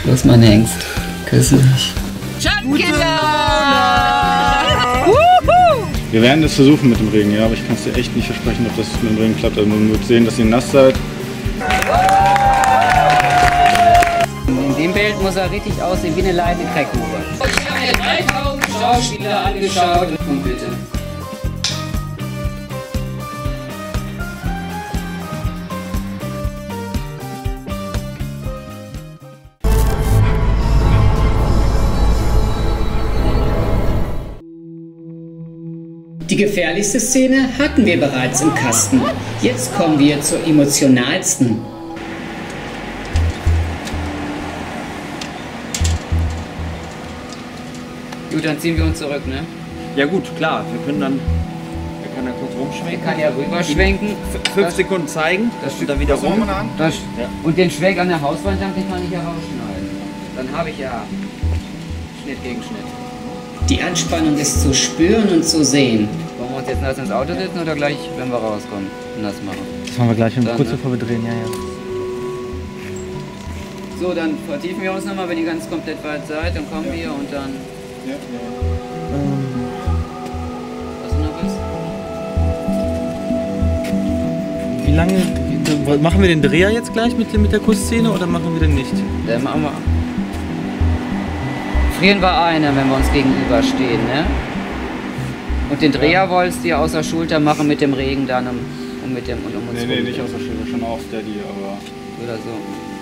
Los, mein Hengst. Küsse mich. Schattenkinder! Wir werden es versuchen mit dem Regen, ja, aber ich kann es dir echt nicht versprechen, ob das mit dem Regen klappt. Also man wird sehen, dass ihr nass seid. In dem Bild muss er richtig aussehen wie eine leidende Kreckhure. Ich habe mir 3000 Schauspieler angeschaut. Und bitte. Die gefährlichste Szene hatten wir bereits im Kasten. Jetzt kommen wir zur emotionalsten. Gut, dann ziehen wir uns zurück, ne? Ja gut, klar. Wir können dann kurz rumschwenken. Er kann ja rüberschwenken. 5 Sekunden zeigen, und dann wieder rum. Und den Schwenk an der Hauswand, dann kann ich ja rausschneiden. Dann habe ich ja Schnitt gegen Schnitt. Die Anspannung ist zu spüren und zu sehen. Wollen wir uns jetzt nass ins Auto setzen oder gleich, wenn wir rauskommen, nass machen? Das machen wir gleich, dann, kurz bevor wir drehen, ja. So, dann vertiefen wir uns nochmal, wenn ihr ganz komplett weit seid, dann kommen wir und dann... Hast du noch was? Wie lange, machen wir den Dreher jetzt gleich mit der Kussszene oder machen wir den nicht? Dann machen wir... Frieren wir eine, wenn wir uns gegenüberstehen, ne? Und den Dreher wolltest du ja außer Schulter machen mit dem Regen dann um uns Nee, nicht außer Schulter, schon auch Steady, aber... Oder so.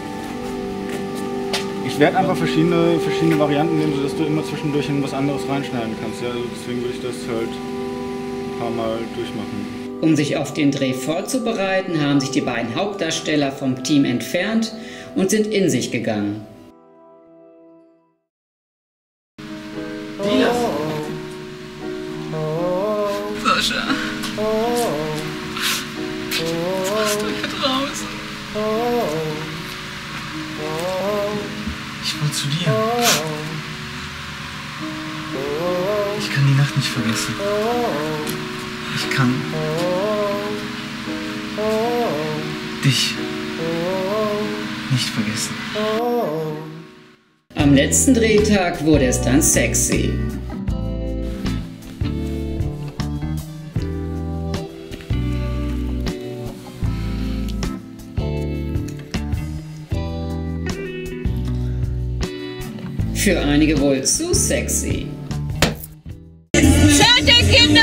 Ich werde einfach verschiedene Varianten nehmen, sodass du immer zwischendurch in was anderes reinschneiden kannst. Ja? Also deswegen würde ich das halt ein paar Mal durchmachen. Um sich auf den Dreh vorzubereiten, haben sich die beiden Hauptdarsteller vom Team entfernt und sind in sich gegangen. Sascha. Was du hier draußen? Ich wollte zu dir. Ich kann die Nacht nicht vergessen. Ich kann dich nicht vergessen. Am letzten Drehtag wurde es dann sexy. Für einige wohl zu sexy. Schattenkinder!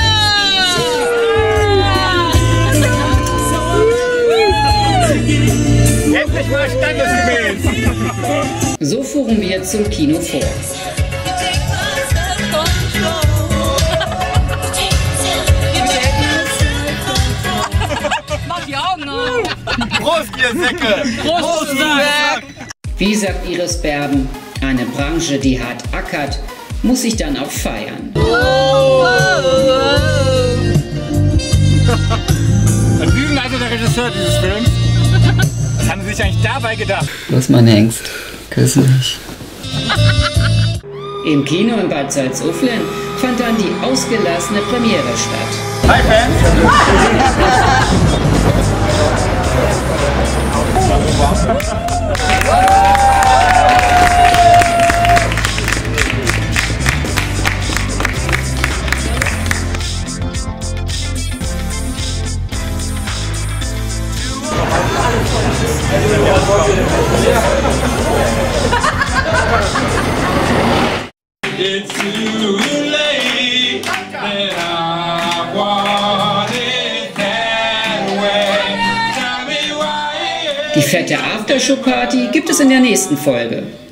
Endlich mal standesgemäß! So fuhren wir zum Kino vor. Mach die Augen auf! Prost, ihr Säcke! Prost, Sack! Wie sagt Iris Berben, eine Branche, die hart ackert, muss sich dann auch feiern. Sie sind also der Regisseur dieses Films. Was haben Sie sich eigentlich dabei gedacht? Los, mein Hengst. Küsse mich. Im Kino in Bad Salzuflen fand dann die ausgelassene Premiere statt. Hi Fans! It's too late that I want it that way. Tell me why. Die fette Aftershow-Party gibt es in der nächsten Folge.